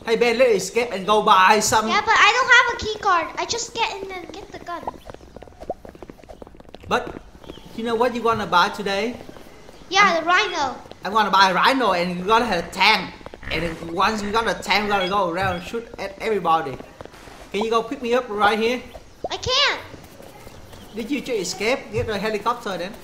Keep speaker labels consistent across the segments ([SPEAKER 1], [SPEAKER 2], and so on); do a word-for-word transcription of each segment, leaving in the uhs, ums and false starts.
[SPEAKER 1] Hey Ben, let's escape and go buy some.
[SPEAKER 2] Yeah, but I don't have a key card. I just get in and get the gun.
[SPEAKER 1] But you know what you wanna buy today?
[SPEAKER 2] Yeah,
[SPEAKER 1] I'm,
[SPEAKER 2] the rhino.
[SPEAKER 1] I'm gonna buy a rhino and you're gonna have a tank. And then once we got a tank, we're gonna go around and shoot at everybody. Can you go pick me up right here?
[SPEAKER 2] I can't.
[SPEAKER 1] Did you just escape? Get a helicopter then.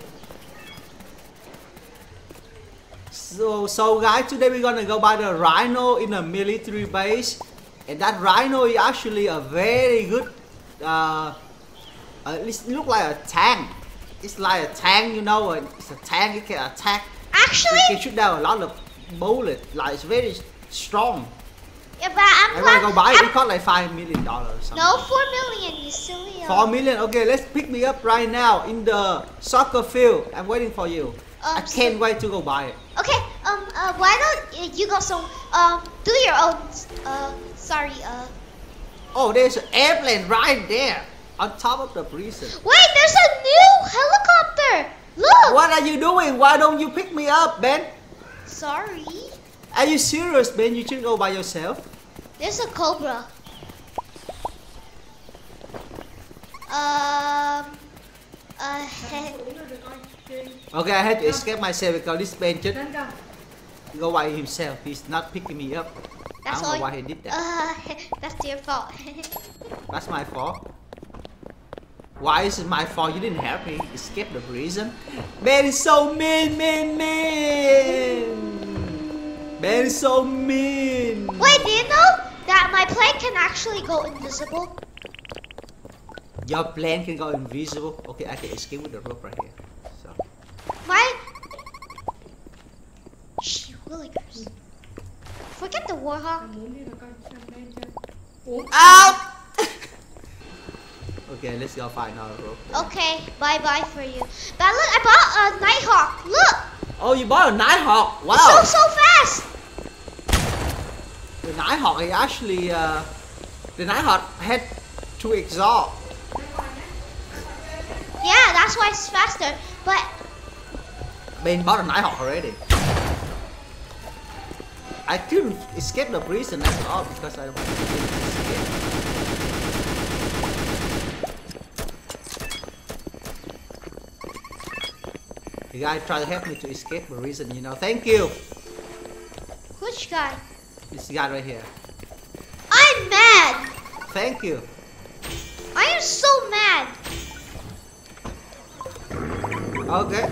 [SPEAKER 1] So, so guys, today we're gonna go buy the rhino in a military base, and that rhino is actually a very good. Uh, uh, it look like a tank. It's like a tank, you know. It's a tank. It can attack.
[SPEAKER 2] Actually,
[SPEAKER 1] it can shoot down a lot of bullets. Like it's very strong.
[SPEAKER 2] Yeah, but I'm.
[SPEAKER 1] I'm gonna go buy it.
[SPEAKER 2] I'm,
[SPEAKER 1] It cost like five million dollars or something.
[SPEAKER 2] No, four million. You silly.
[SPEAKER 1] Four million. Okay, let's pick me up right now in the soccer field. I'm waiting for you.
[SPEAKER 2] Um,
[SPEAKER 1] I can't
[SPEAKER 2] so,
[SPEAKER 1] wait to go buy it.
[SPEAKER 2] Okay. Um. Uh. Why don't you go some? Um. Do your own. Uh. Sorry. Uh.
[SPEAKER 1] Oh, there's an airplane right there on top of the prison.
[SPEAKER 2] Wait. There's a new helicopter. Look.
[SPEAKER 1] What are you doing? Why don't you pick me up, Ben?
[SPEAKER 2] Sorry.
[SPEAKER 1] Are you serious, Ben? You should go by yourself.
[SPEAKER 2] There's a cobra. Um. Uh.
[SPEAKER 1] Okay, I had to escape myself because this Ben just go by himself. He's not picking me up.
[SPEAKER 2] That's
[SPEAKER 1] I don't know
[SPEAKER 2] all.
[SPEAKER 1] why he did that.
[SPEAKER 2] Uh. That's your fault.
[SPEAKER 1] That's my fault. Why is it my fault? You didn't help me escape the prison. Ben is so mean, mean, mean. Ben is so mean.
[SPEAKER 2] Wait, do you know that my plane can actually go invisible?
[SPEAKER 1] Your plane can go invisible. Okay, I can escape with the rope right here. So.
[SPEAKER 2] My. Shh, willikers. Forget the warhawk.
[SPEAKER 1] Out! Okay, let's go find our rope.
[SPEAKER 2] Okay, bye bye for you. But look, I bought a nighthawk. Look!
[SPEAKER 1] Oh, you bought a nighthawk. Wow!
[SPEAKER 2] It's so so fast.
[SPEAKER 1] The nighthawk is actually uh, the nighthawk had two exhaust.
[SPEAKER 2] Yeah, that's why it's faster. But
[SPEAKER 1] Ben bought a nighthawk already. I couldn't escape the prison at all because I wanted to escape. The guy tried to help me to escape the prison, you know. Thank you.
[SPEAKER 2] which guy?
[SPEAKER 1] This guy right here.
[SPEAKER 2] I'm mad.
[SPEAKER 1] Thank you.
[SPEAKER 2] I am so mad.
[SPEAKER 1] Okay.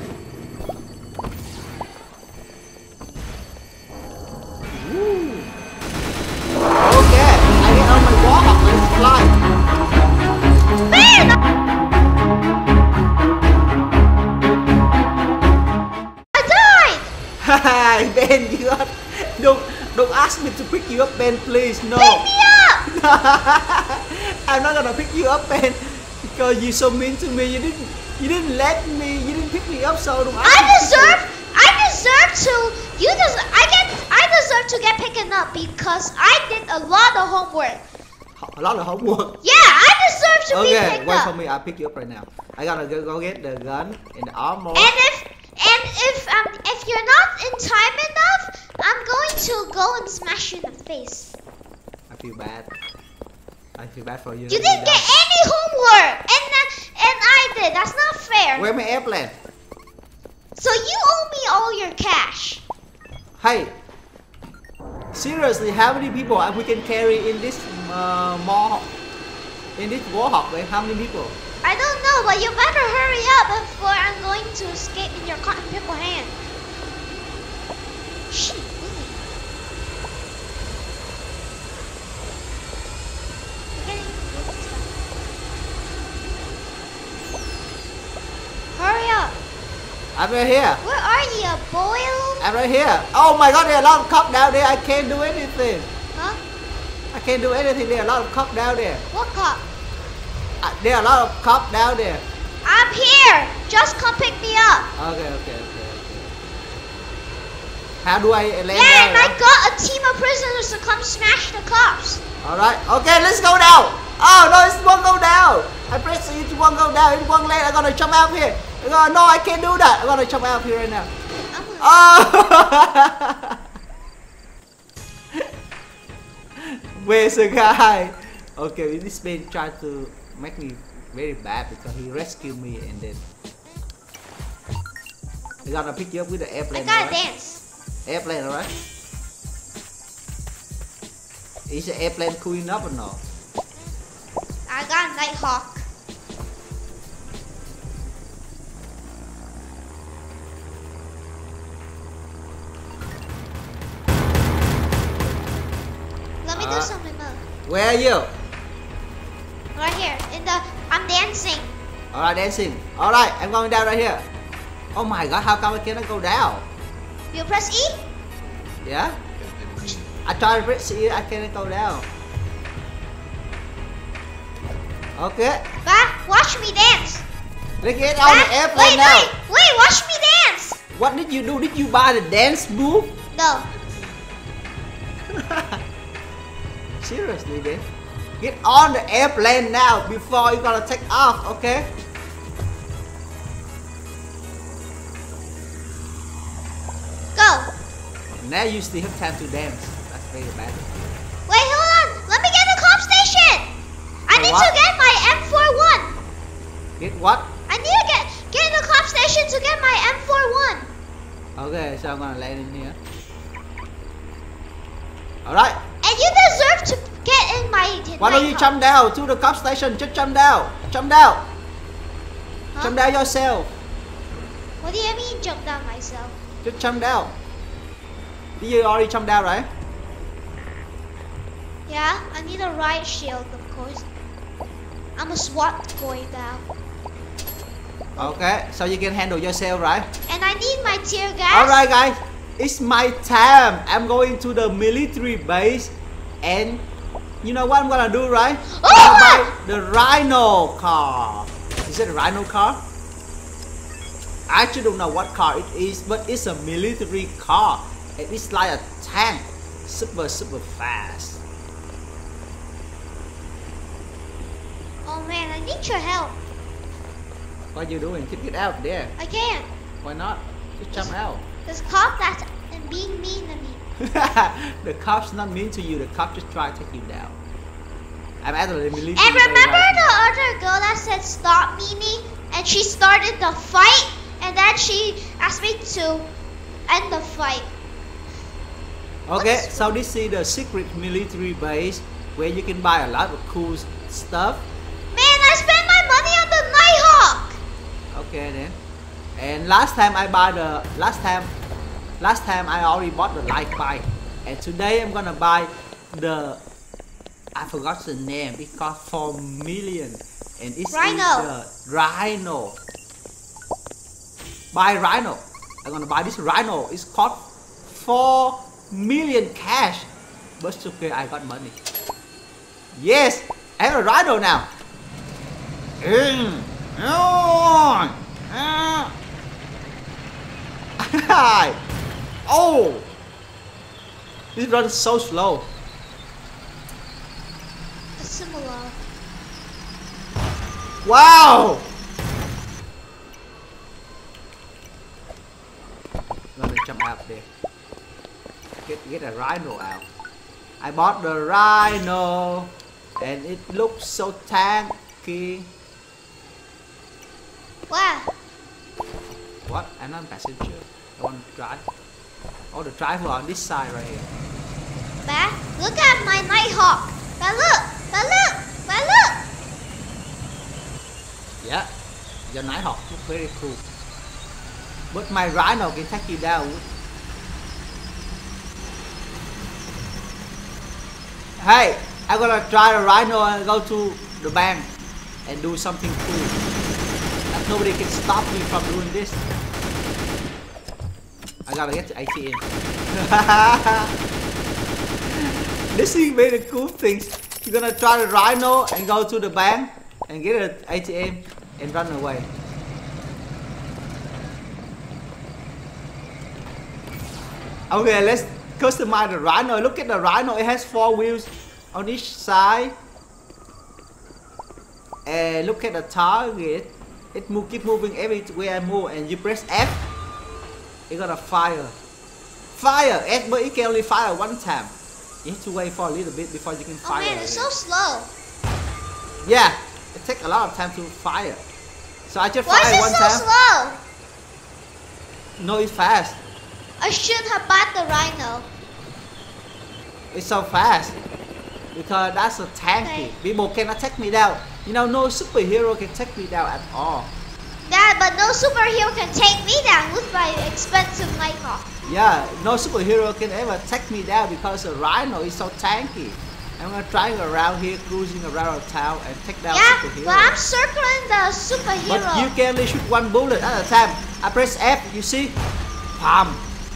[SPEAKER 1] Woo. Okay, I get on my wall. Let's fly.
[SPEAKER 2] Ben! I died!
[SPEAKER 1] Hi, Ben, you got, don't don't ask me to pick you up, Ben, please. No.
[SPEAKER 2] Pick me up!
[SPEAKER 1] I'm not gonna pick you up, Ben, because you're so mean to me. You didn't you didn't let me. You didn't pick me up, so don't ask
[SPEAKER 2] I
[SPEAKER 1] me to
[SPEAKER 2] deserve I deserve to you des I get I deserve to get picked up because I did a lot of homework.
[SPEAKER 1] A lot of homework.
[SPEAKER 2] Yeah, I deserve to be
[SPEAKER 1] Okay,
[SPEAKER 2] picked
[SPEAKER 1] wait
[SPEAKER 2] up.
[SPEAKER 1] for me. I'll pick you up right now. I gotta go, go get the gun and the armor.
[SPEAKER 2] And if and if um if you're not in time enough, I'm going to go and smash you in the face.
[SPEAKER 1] I feel bad. I feel bad for you.
[SPEAKER 2] You didn't get any homework, and uh, and I did. That's not fair.
[SPEAKER 1] Where's my airplane?
[SPEAKER 2] So you owe me all your cash.
[SPEAKER 1] Hey, seriously, how many people we can carry in this uh, mall? In this warhawk, right? How many people?
[SPEAKER 2] I don't know, but you better hurry up before I'm going to escape in your cotton pickle hand. Shit, really? Hurry up!
[SPEAKER 1] I'm right here.
[SPEAKER 2] Where are you, boil?
[SPEAKER 1] I'm right here. Oh my God, there are a lot of cops down there. I can't do anything.
[SPEAKER 2] Huh?
[SPEAKER 1] I can't do anything. There are a lot of cops down there.
[SPEAKER 2] What cop?
[SPEAKER 1] Uh, there are a lot of cops down there.
[SPEAKER 2] I'm here. Just come pick me up.
[SPEAKER 1] Okay, okay, okay, okay. How do I land
[SPEAKER 2] Yeah,
[SPEAKER 1] down?
[SPEAKER 2] and I got a team of prisoners to come smash the cops.
[SPEAKER 1] All right. Okay, let's go down. Oh no, it won't go down. I press it, it won't go down. It won't land. I'm gonna jump out here. Oh, no, I can't do that. I'm gonna jump out here right now.
[SPEAKER 2] I'm gonna-
[SPEAKER 1] Oh! Where's the guy? Okay, this man tried to make me very bad because he rescued me and then he gonna pick you up with the
[SPEAKER 2] I
[SPEAKER 1] airplane.
[SPEAKER 2] gotta
[SPEAKER 1] Alright?
[SPEAKER 2] dance.
[SPEAKER 1] Airplane, alright? Is the airplane cool enough or no?
[SPEAKER 2] I got Nighthawk. Let me do
[SPEAKER 1] Uh,
[SPEAKER 2] something more.
[SPEAKER 1] Where are you?
[SPEAKER 2] Right here. In the I'm dancing.
[SPEAKER 1] Alright, dancing. Alright, I'm going down right here. Oh my god, how come I cannot go down?
[SPEAKER 2] You press E?
[SPEAKER 1] Yeah? I tried to press it, I cannot go down. Okay,
[SPEAKER 2] Bah, watch me dance.
[SPEAKER 1] let's get on the
[SPEAKER 2] Bah,
[SPEAKER 1] airplane
[SPEAKER 2] wait,
[SPEAKER 1] now.
[SPEAKER 2] wait, wait, watch me dance.
[SPEAKER 1] What did you do? Did you buy the dance move?
[SPEAKER 2] No.
[SPEAKER 1] Seriously, then? Get on the airplane now before you're gonna take off, okay?
[SPEAKER 2] Go.
[SPEAKER 1] Now you still have time to dance. That's very bad.
[SPEAKER 2] Wait, hold on. Let me get the comp station. I
[SPEAKER 1] For
[SPEAKER 2] need
[SPEAKER 1] what?
[SPEAKER 2] to get my M forty-one.
[SPEAKER 1] Get what?
[SPEAKER 2] I need to get get in the comp station to get my M forty-one.
[SPEAKER 1] Okay, so I'm gonna land in here. Alright,
[SPEAKER 2] And you deserve to get in my.
[SPEAKER 1] why don't you
[SPEAKER 2] Nighthawk.
[SPEAKER 1] jump down to the cop station? Just jump down. Jump down.
[SPEAKER 2] Huh?
[SPEAKER 1] Jump down yourself.
[SPEAKER 2] What do you mean jump down myself?
[SPEAKER 1] Just jump down. Did you already jump down, right?
[SPEAKER 2] Yeah, I need a riot shield, of course. I'm a SWAT boy now.
[SPEAKER 1] Okay, so you can handle yourself, right?
[SPEAKER 2] And I need my tear gas.
[SPEAKER 1] Alright guys, it's my time. I'm going to the military base and you know what I'm gonna do, right? I'm
[SPEAKER 2] Oh!
[SPEAKER 1] gonna buy the Rhino car. Is it a Rhino car? I actually don't know what car it is, but it's a military car. And it's like a tank. Super, super fast.
[SPEAKER 2] Oh man, I need your help.
[SPEAKER 1] What you doing? Just get out there.
[SPEAKER 2] I can't.
[SPEAKER 1] Why not? Just jump out.
[SPEAKER 2] This cop that's being mean to me.
[SPEAKER 1] The cop's not mean to you. The cop just try to take you down. I'm at the military
[SPEAKER 2] And
[SPEAKER 1] base
[SPEAKER 2] remember
[SPEAKER 1] right
[SPEAKER 2] the
[SPEAKER 1] now.
[SPEAKER 2] other girl that said stop Mimi? And she started the fight? And then she asked me to end the fight.
[SPEAKER 1] Okay,
[SPEAKER 2] What's-
[SPEAKER 1] so this is the secret military base where you can buy a lot of cool stuff.
[SPEAKER 2] Man, I spent my money on the Nighthawk!
[SPEAKER 1] Okay then. And last time I buy the last time last time I already bought the light bike. And today I'm gonna buy the I forgot the name. It cost four million. And it's
[SPEAKER 2] Rhino.
[SPEAKER 1] the Rhino. Buy Rhino. I'm gonna buy this Rhino. It's cost four million cash. But it's okay, I got money. Yes, I have a Rhino now. Mm. Oh. Ah. Oh, this runs so slow.
[SPEAKER 2] Similar.
[SPEAKER 1] Wow. I'm gonna jump out there. Get get a Rhino out. I bought the Rhino, and it looks so tanky.
[SPEAKER 2] Wow.
[SPEAKER 1] What? I'm not a passenger. I want to drive. Oh, the driver on this side right here.
[SPEAKER 2] Bah, look at my Nighthawk. Bah, look. Bah, look. Bah, look.
[SPEAKER 1] Yeah, your Nighthawk look very cool. But my Rhino can take you down. Hey, I'm gonna try the Rhino and go to the bank and do something cool. That nobody can stop me from doing this. I gotta get to A T M. This is very cool things. You're gonna try the Rhino and go to the bank and get an A T M and run away. Okay, let's customize the Rhino. Look at the Rhino. It has four wheels on each side. And look at the target. It move, keep moving everywhere I move. And you press F, it's gonna fire. Fire! F, but it can only fire one time. You have to wait for a little bit before you can
[SPEAKER 2] Oh
[SPEAKER 1] fire.
[SPEAKER 2] man, it's
[SPEAKER 1] again.
[SPEAKER 2] so slow.
[SPEAKER 1] Yeah, it takes a lot of time to fire. So I just
[SPEAKER 2] Why
[SPEAKER 1] fired
[SPEAKER 2] is
[SPEAKER 1] one
[SPEAKER 2] it so
[SPEAKER 1] time.
[SPEAKER 2] slow?
[SPEAKER 1] No, it's fast.
[SPEAKER 2] I shouldn't have bought the rhino.
[SPEAKER 1] It's so fast. Because that's a tanky.
[SPEAKER 2] Okay.
[SPEAKER 1] People can attack me down. You know, no superhero can take me down at all.
[SPEAKER 2] Dad, but no superhero can take me down with my expensive Nighthawk.
[SPEAKER 1] Yeah, no superhero can ever take me down because the rhino is so tanky. I'm gonna trying around here, cruising around the town and take down
[SPEAKER 2] Yeah,
[SPEAKER 1] superheroes.
[SPEAKER 2] but I'm circling the superhero.
[SPEAKER 1] But you can only shoot one bullet at a time. I press F, you see? Bam!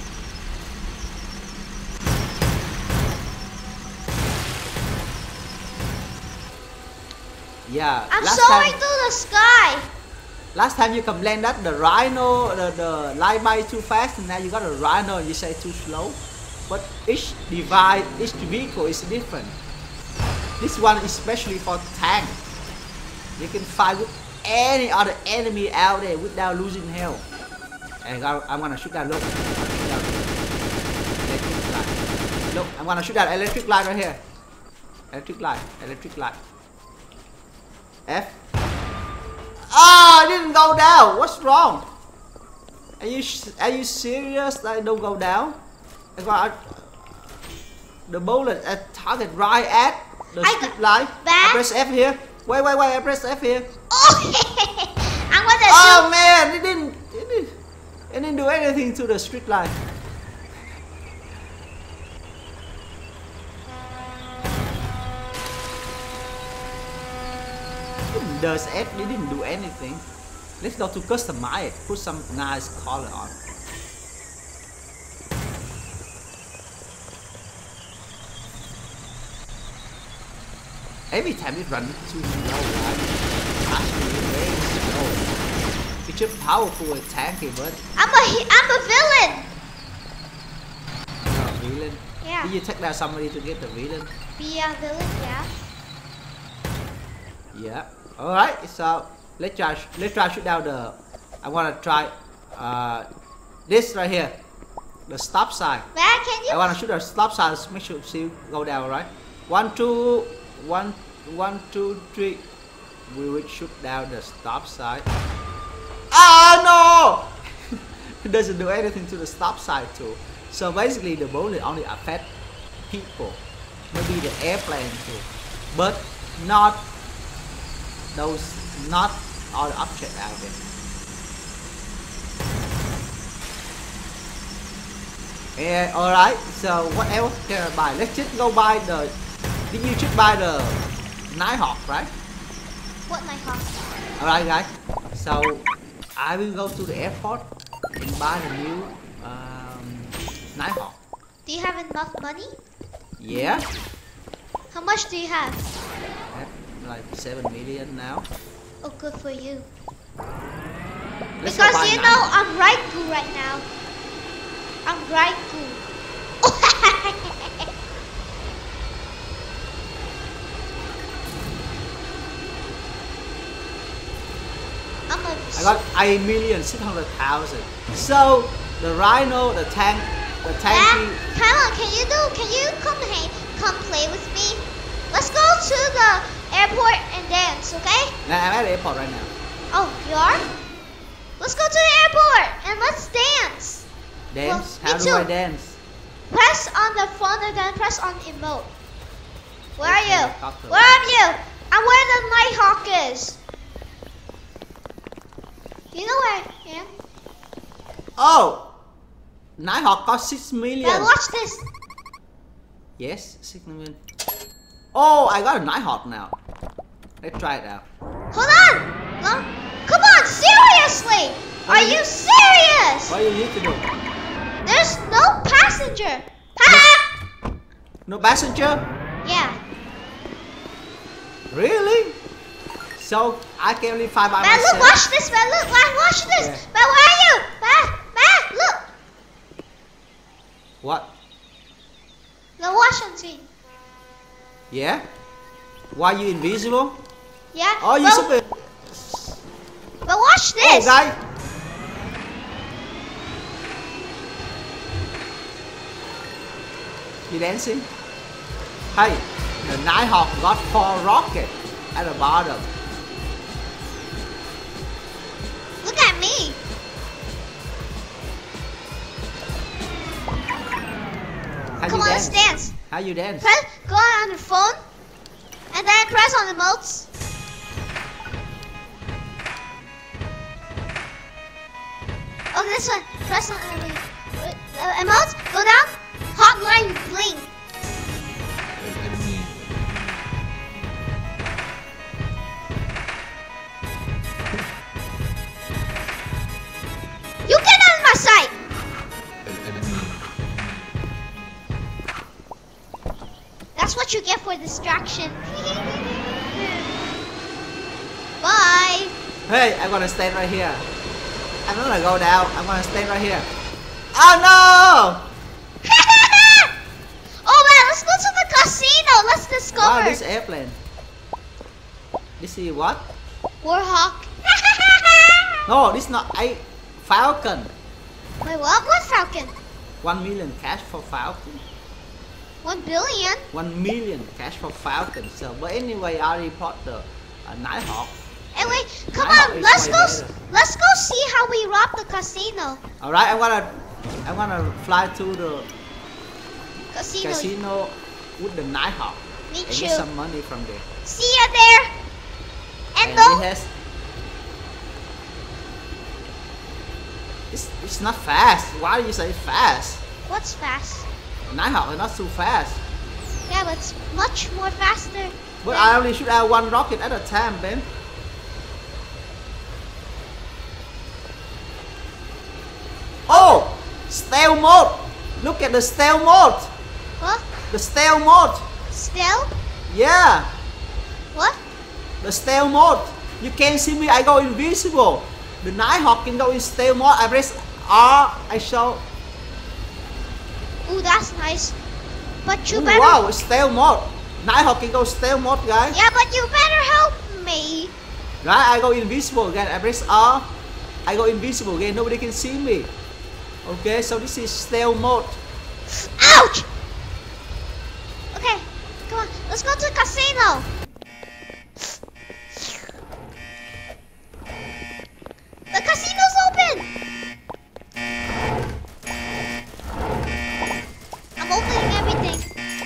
[SPEAKER 1] Yeah.
[SPEAKER 2] I'm
[SPEAKER 1] last
[SPEAKER 2] soaring
[SPEAKER 1] time,
[SPEAKER 2] through the sky.
[SPEAKER 1] last time you complained that the rhino, the, the line by too fast, and now you got a rhino and you say too slow. But each device, each vehicle is different. This one is especially for tank. You can fight with any other enemy out there without losing health. And I- I'm gonna shoot that. Look, electric light. Look, I'm gonna shoot that electric light right here. Electric light, electric light. F. Ah, I didn't go down. What's wrong? Are you are you serious? That I don't go down? I got the bullet at target right at the
[SPEAKER 2] I
[SPEAKER 1] strip
[SPEAKER 2] got
[SPEAKER 1] line. I
[SPEAKER 2] back.
[SPEAKER 1] press F here. Wait, wait, wait. I press F here.
[SPEAKER 2] Oh, I'm gonna
[SPEAKER 1] Oh man, it didn't, it didn't, it didn't do anything to the street line. It does F, it didn't do anything. Let's go to customize, put some nice color on. Every time it runs too slow, right? Actually, very slow. It's just powerful and tanky, but
[SPEAKER 2] I'm a he- I'm a villain.
[SPEAKER 1] no villain.
[SPEAKER 2] Yeah.
[SPEAKER 1] Did you take down somebody to get the villain?
[SPEAKER 2] Be a villain, yeah.
[SPEAKER 1] Yeah. All right. So let's try. Let's try shoot down the. I want to try uh, this right here, the stop sign.
[SPEAKER 2] Dad, can
[SPEAKER 1] I
[SPEAKER 2] you?
[SPEAKER 1] want to shoot the stop sign. Make sure see go down. All right. One, two, one, one, two, three. We will shoot down the stop sign. Ah no! It doesn't do anything to the stop sign too. So basically, the bullet only affect people, maybe the airplane too, but not those, not all the objects out there. Yeah, all right. So what else can I buy? Let's just go buy the. Did you just buy the Nighthawk, right?
[SPEAKER 2] What Nighthawk?
[SPEAKER 1] All right, guys. So I will go to the airport and buy the new um, Nighthawk.
[SPEAKER 2] Do you have enough money?
[SPEAKER 1] Yeah,
[SPEAKER 2] How much do you have?
[SPEAKER 1] I have like seven million now.
[SPEAKER 2] Oh, good for you.
[SPEAKER 1] Let's go
[SPEAKER 2] Because
[SPEAKER 1] buy
[SPEAKER 2] you
[SPEAKER 1] Night-
[SPEAKER 2] know I'm Raikou right now. I'm Raikou. I'm a.
[SPEAKER 1] I got a million six hundred thousand. So the rhino, the tank, the
[SPEAKER 2] Dad,
[SPEAKER 1] tanky.
[SPEAKER 2] come on, can you do? Can you come hey, come play with me? Let's go to the airport and dance, okay?
[SPEAKER 1] Nah, I'm at the airport right now.
[SPEAKER 2] Oh, you are? Let's go to the airport and let's dance.
[SPEAKER 1] Dance?
[SPEAKER 2] Well,
[SPEAKER 1] How
[SPEAKER 2] me
[SPEAKER 1] do I
[SPEAKER 2] too.
[SPEAKER 1] dance?
[SPEAKER 2] Press on the phone and then press on emote. Where are
[SPEAKER 1] Okay,
[SPEAKER 2] you?
[SPEAKER 1] talk to
[SPEAKER 2] Where are you? I'm where the Nighthawk is. You know where I am?
[SPEAKER 1] Oh, Nighthawk cost six million.
[SPEAKER 2] But watch this.
[SPEAKER 1] Yes, six million. Oh, I got a Nighthawk now. Let's try it out.
[SPEAKER 2] Hold on. No. Come on, seriously.
[SPEAKER 1] What
[SPEAKER 2] Are
[SPEAKER 1] do you-
[SPEAKER 2] you serious?
[SPEAKER 1] What do you need to do?
[SPEAKER 2] There's no passenger. Ha!
[SPEAKER 1] No passenger?
[SPEAKER 2] Yeah.
[SPEAKER 1] Really? So I can only fly by
[SPEAKER 2] Man,
[SPEAKER 1] myself.
[SPEAKER 2] look, watch this, man. Look, man, watch this.
[SPEAKER 1] Yeah.
[SPEAKER 2] Man, where are you? Man, man, look.
[SPEAKER 1] What?
[SPEAKER 2] The washing machine.
[SPEAKER 1] Yeah? Why you invisible?
[SPEAKER 2] Yeah.
[SPEAKER 1] Oh, you
[SPEAKER 2] but,
[SPEAKER 1] super.
[SPEAKER 2] but watch
[SPEAKER 1] Oh,
[SPEAKER 2] this.
[SPEAKER 1] guy. You dancing? Hey, the Nighthawk got four rockets at the bottom.
[SPEAKER 2] Look at me.
[SPEAKER 1] How
[SPEAKER 2] Come
[SPEAKER 1] you
[SPEAKER 2] on,
[SPEAKER 1] dance?
[SPEAKER 2] let's dance.
[SPEAKER 1] How you dance?
[SPEAKER 2] Press, go on your phone, and then press on emotes. Oh, this one. Press on uh, emotes. Go down. Hotline bling. You get out of my sight. That's what you get for distraction. Bye.
[SPEAKER 1] Hey, I'm gonna stand right here. I'm not gonna go down. I'm gonna stand right here. Oh no!
[SPEAKER 2] Oh man, let's go to the casino. Let's discover.
[SPEAKER 1] Wow, this airplane. This is what?
[SPEAKER 2] Warhawk.
[SPEAKER 1] No, this is not a Falcon.
[SPEAKER 2] Wait, what? What Falcon?
[SPEAKER 1] One million cash for Falcon.
[SPEAKER 2] One billion?
[SPEAKER 1] One million cash for Falcon. So, but anyway, I report the uh, Nighthawk.
[SPEAKER 2] Hey, wait, come
[SPEAKER 1] Nighthawk
[SPEAKER 2] on.
[SPEAKER 1] is
[SPEAKER 2] Let's
[SPEAKER 1] way
[SPEAKER 2] go. s-
[SPEAKER 1] better.
[SPEAKER 2] Let's go see how we rob the casino.
[SPEAKER 1] All right, I'm gonna, I'm gonna fly to the
[SPEAKER 2] Casino.
[SPEAKER 1] casino with the Nighthawk
[SPEAKER 2] Me
[SPEAKER 1] and
[SPEAKER 2] too.
[SPEAKER 1] get some money from there.
[SPEAKER 2] See ya there. And,
[SPEAKER 1] And
[SPEAKER 2] don't.
[SPEAKER 1] it has. It's, it's not fast. Why do you say it's fast?
[SPEAKER 2] What's fast?
[SPEAKER 1] Nighthawk is not too fast.
[SPEAKER 2] Yeah, but it's much more faster.
[SPEAKER 1] But I only shoot out one rocket at a time, Ben. Oh! Stealth mode! Look at the stealth mode!
[SPEAKER 2] What?
[SPEAKER 1] The stealth mode!
[SPEAKER 2] Still?
[SPEAKER 1] Yeah!
[SPEAKER 2] What?
[SPEAKER 1] The stealth mode! You can't see me, I go invisible! The Nighthawk can go in stealth mode. I press R, I show.
[SPEAKER 2] Ooh, that's nice. But you
[SPEAKER 1] Ooh,
[SPEAKER 2] better.
[SPEAKER 1] wow, it's stealth mode! Nighthawk can go stealth mode, guys.
[SPEAKER 2] Yeah, but you better help me.
[SPEAKER 1] Right, I go invisible again. I press R. I go invisible again. Nobody can see me. Okay, so this is stealth mode.
[SPEAKER 2] Ouch! Okay, come on. Let's go to the casino. The casino's open. I'm opening everything.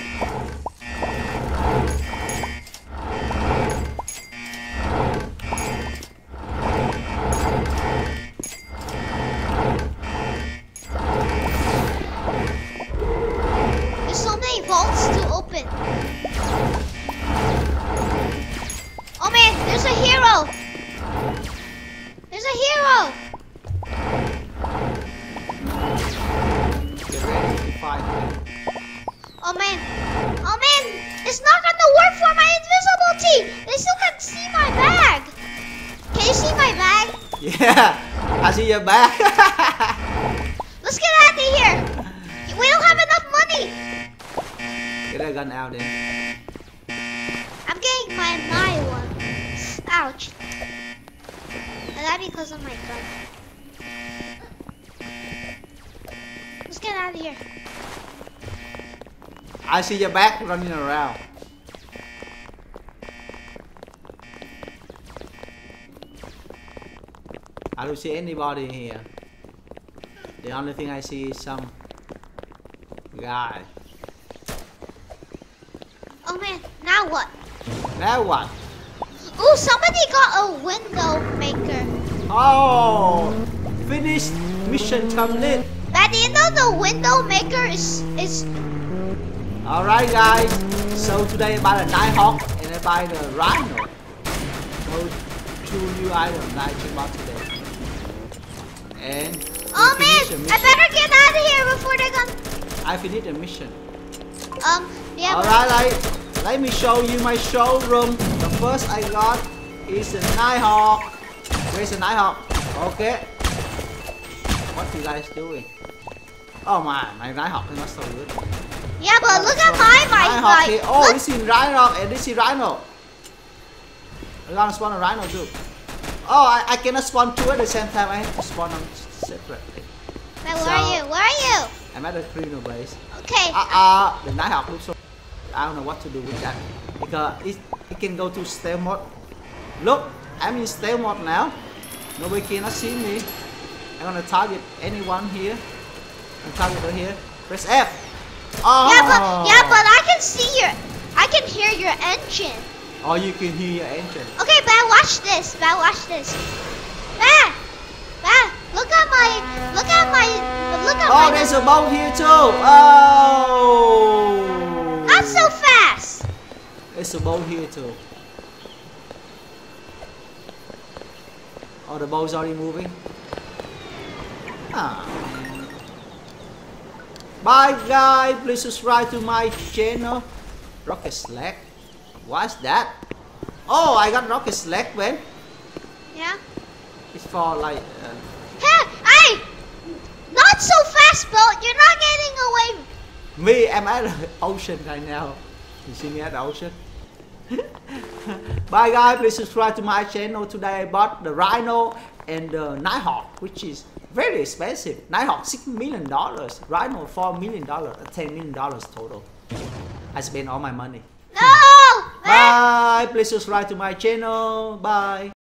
[SPEAKER 2] There's so many vaults to open. Oh man, there's a hero. There's a hero.
[SPEAKER 1] Get ready to fight.
[SPEAKER 2] Oh man. Oh man, it's not gonna work for my invisibility. They still can see my bag. Can you see my bag?
[SPEAKER 1] Yeah, I see your back.
[SPEAKER 2] Let's get out of here. We don't have enough money.
[SPEAKER 1] Get that gun out then.
[SPEAKER 2] I'm getting my my one. Ouch. And that because of my gun. Let's get out of here.
[SPEAKER 1] I see your back running around. I don't see anybody here. The only thing I see is some guy.
[SPEAKER 2] Oh man, now what?
[SPEAKER 1] Now what?
[SPEAKER 2] Ooh, somebody got a window maker.
[SPEAKER 1] Oh, finished mission complete.
[SPEAKER 2] But you know the window maker is is
[SPEAKER 1] Alright guys, so today I buy the Nighthawk and I buy the Rhino. So two new items that I came out today. And
[SPEAKER 2] Oh
[SPEAKER 1] we finished the
[SPEAKER 2] man, I
[SPEAKER 1] mission.
[SPEAKER 2] better get out of here before they're gonna
[SPEAKER 1] I finished the mission.
[SPEAKER 2] um yeah. but-
[SPEAKER 1] Alright, like, let me show you my showroom. The first I got is the Nighthawk. Where's the Nighthawk? Okay. What you guys doing? Oh my, my Nighthawk is not so good.
[SPEAKER 2] Yeah, but look at my my
[SPEAKER 1] Nighthawk
[SPEAKER 2] like
[SPEAKER 1] here. Oh,
[SPEAKER 2] look,
[SPEAKER 1] this is Rhino and this is Rhino. I'm gonna spawn a Rhino too. Oh, I, I cannot spawn two at the same time. I have to spawn them separately.
[SPEAKER 2] man, where
[SPEAKER 1] so-
[SPEAKER 2] are you? Where are you?
[SPEAKER 1] I'm at the criminal base.
[SPEAKER 2] Okay.
[SPEAKER 1] Ah, uh, uh, the Nighthawk looks so. I don't know what to do with that because it, it can go to stealth mode. Look, I'm in stealth mode now. Nobody cannot see me. I'm gonna target anyone here. I'm target her here. Press F. Oh.
[SPEAKER 2] Yeah, but yeah, but I can see your, I can hear your engine.
[SPEAKER 1] Oh, you can hear your engine.
[SPEAKER 2] Okay, Bad, watch this. Bad, watch this. Bad, Bad, look at my, look at my, look at
[SPEAKER 1] oh,
[SPEAKER 2] my.
[SPEAKER 1] Oh, there's a boat here too. Oh.
[SPEAKER 2] Not so fast.
[SPEAKER 1] There's a boat here too. Oh, the boat's already moving. Ah. Bye guys, please subscribe to my channel. Rocket Sled. What's that? Oh, I got Rocket Sled, man.
[SPEAKER 2] Yeah.
[SPEAKER 1] It's for like. Uh...
[SPEAKER 2] Hey, hey! Not so fast, boat. You're not getting away.
[SPEAKER 1] Me, I'm at the ocean right now. You see me at the ocean? Bye guys, please subscribe to my channel. Today I bought the Rhino and the Nighthawk, which is very expensive. Nighthawk six million dollars, Rhino four million dollars, ten million dollars total. I spent all my money.
[SPEAKER 2] No!
[SPEAKER 1] Bye, please subscribe to my channel. Bye.